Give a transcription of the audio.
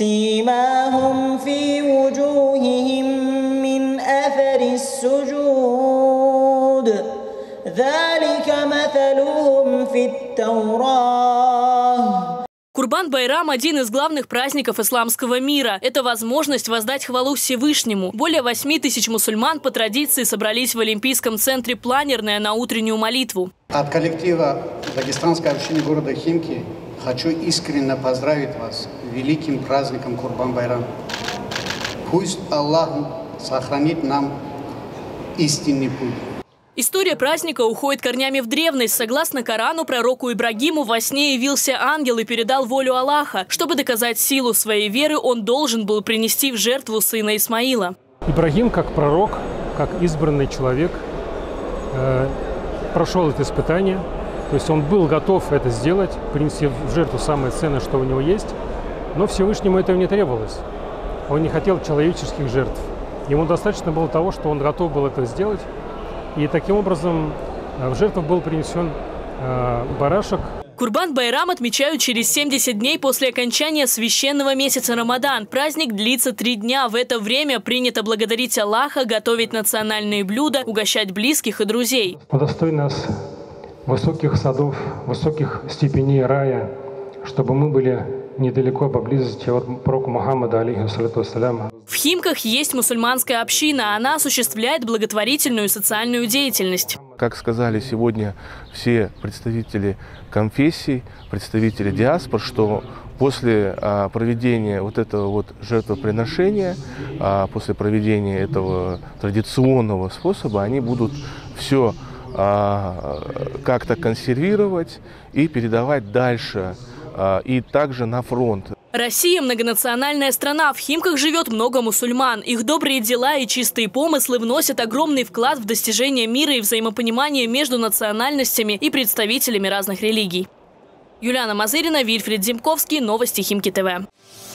سيماهم في وجوههم من أثر السجود ذلك مثلهم في التوراة. Курбан-Байрам – один из главных праздников исламского мира. Это возможность воздать хвалу Всевышнему. Более 8 тысяч мусульман по традиции собрались в Олимпийском центре «Планерная» на утреннюю молитву. От коллектива Дагестанской общины города Химки хочу искренне поздравить вас с великим праздником Курбан-Байрам. Пусть Аллах сохранит нам истинный путь. История праздника уходит корнями в древность. Согласно Корану, пророку Ибрагиму во сне явился ангел и передал волю Аллаха. Чтобы доказать силу своей веры, он должен был принести в жертву сына Исмаила. Ибрагим, как пророк, как избранный человек, прошел это испытание. То есть он был готов это сделать, принести в жертву самое ценное, что у него есть. Но Всевышнему этого не требовалось. Он не хотел человеческих жертв. Ему достаточно было того, что он готов был это сделать. И таким образом в жертву был принесен барашек. Курбан-Байрам отмечают через 70 дней после окончания священного месяца Рамадан. Праздник длится 3 дня. В это время принято благодарить Аллаха, готовить национальные блюда, угощать близких и друзей. Удостой нас высоких садов, высоких степеней рая, чтобы мы были недалеко поблизости от пророка Мухаммада, алейхиссалату вассалям. В Химках есть мусульманская община. Она осуществляет благотворительную и социальную деятельность. Как сказали сегодня все представители конфессий, представители диаспор, что после проведения вот этого вот жертвоприношения, после проведения этого традиционного способа, они будут все как-то консервировать и передавать дальше, и также на фронт. Россия – многонациональная страна. В Химках живет много мусульман. Их добрые дела и чистые помыслы вносят огромный вклад в достижение мира и взаимопонимание между национальностями и представителями разных религий. Юлиана Мазырина, Вильфред Зимковский. Новости Химки ТВ.